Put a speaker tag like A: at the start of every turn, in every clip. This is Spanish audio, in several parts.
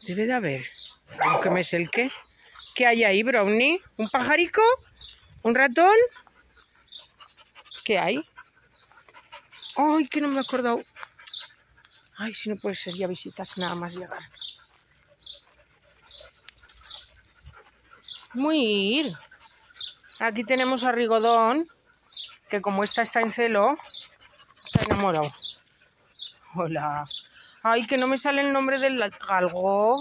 A: Debe de haber. Aunque me sé el qué. ¿Qué hay ahí, Brownie? ¿Un pajarico? ¿Un ratón? ¿Qué hay? ¡Ay, que no me he acordado! Ay, si no puede ser ya visitas nada más llegar. Muy ir. Aquí tenemos a Rigodón, que como esta está en celo, está enamorado. Hola. Ay, que no me sale el nombre del galgo.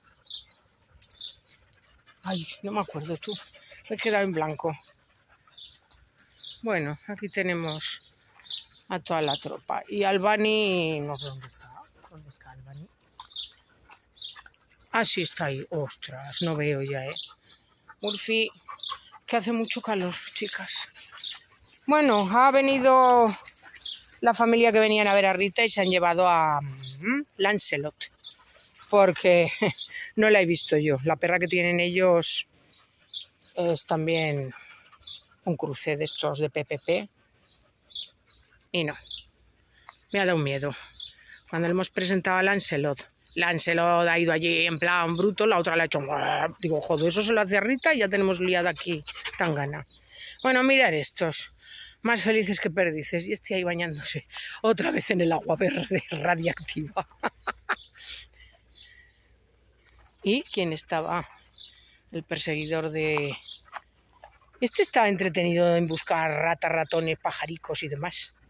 A: Ay, no me acuerdo tú. Me he quedado en blanco. Bueno, aquí tenemos a toda la tropa. Y Albany, no sé dónde está. ¿Dónde está Albany? Ah, sí, está ahí. Ostras, no veo ya, Murphy, que hace mucho calor, chicas. Bueno, ha venido la familia que venían a ver a Rita y se han llevado a Lancelot. Porque no la he visto yo. La perra que tienen ellos es también un cruce de estos de PPP. Y no, me ha dado miedo. Cuando le hemos presentado a Lancelot ha ido allí en plan bruto, la otra le ha hecho... Digo, joder, eso se lo hace a Rita y ya tenemos liada aquí Tangana. Bueno, mirar estos, más felices que perdices. Y este ahí bañándose otra vez en el agua verde radiactiva. ¿Y quién estaba? El perseguidor de... Este está entretenido en buscar ratas, ratones, pajaricos y demás.